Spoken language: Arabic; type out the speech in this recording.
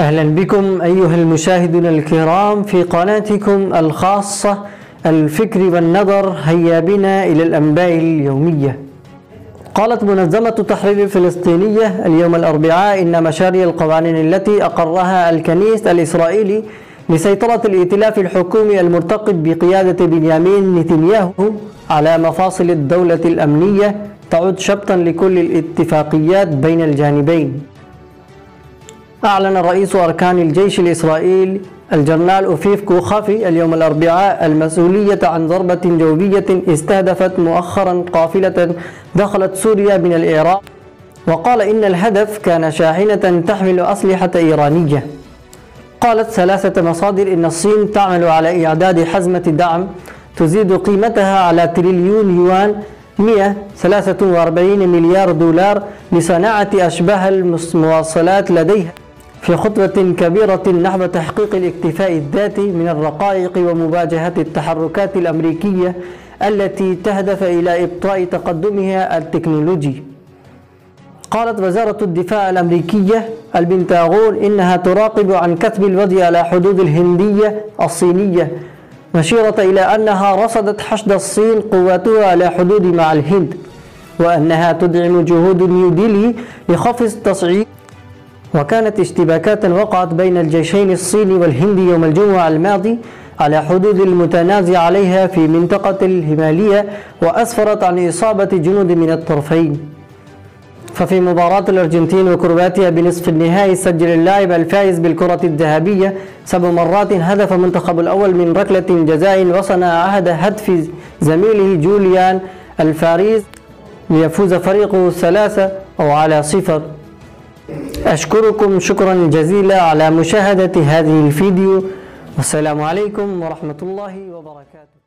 أهلا بكم أيها المشاهدون الكرام في قناتكم الخاصة الفكر والنظر. هيا بنا إلى الأنباء اليومية. قالت منظمة تحرير الفلسطينية اليوم الأربعاء إن مشاريع القوانين التي أقرها الكنيس الإسرائيلي لسيطرة الائتلاف الحكومي المرتقب بقيادة بنيامين نتنياهو على مفاصل الدولة الأمنية تعد شبطا لكل الاتفاقيات بين الجانبين. أعلن رئيس أركان الجيش الإسرائيلي الجنرال أوفيف كوخافي اليوم الأربعاء المسؤولية عن ضربة جوية استهدفت مؤخرا قافلة دخلت سوريا من العراق، وقال إن الهدف كان شاحنة تحمل أسلحة إيرانية. قالت ثلاثة مصادر إن الصين تعمل على إعداد حزمة دعم تزيد قيمتها على تريليون يوان 143 مليار دولار لصناعة أشباه المواصلات لديها في خطوة كبيرة نحو تحقيق الاكتفاء الذاتي من الرقائق ومواجهة التحركات الأمريكية التي تهدف إلى إبطاء تقدمها التكنولوجي. قالت وزارة الدفاع الأمريكية البنتاغون إنها تراقب عن كتب الوضع على حدود الهندية الصينية، مشيرة إلى أنها رصدت حشد الصين قواتها على حدود مع الهند، وأنها تدعم جهود نيوديلي لخفض التصعيد. وكانت اشتباكات وقعت بين الجيشين الصيني والهندي يوم الجمعة الماضي على حدود المتنازع عليها في منطقة الهيمالية، وأسفرت عن إصابة جنود من الطرفين. ففي مباراة الأرجنتين وكرواتيا بنصف النهائي سجل اللاعب الفائز بالكرة الذهبية 7 مرات هدف المنتخب الأول من ركلة جزاء، وصنع عهد هدف زميله جوليان الفاريز ليفوز فريقه 3-0. أشكركم شكرا جزيلا على مشاهدة هذه الفيديو، والسلام عليكم ورحمة الله وبركاته.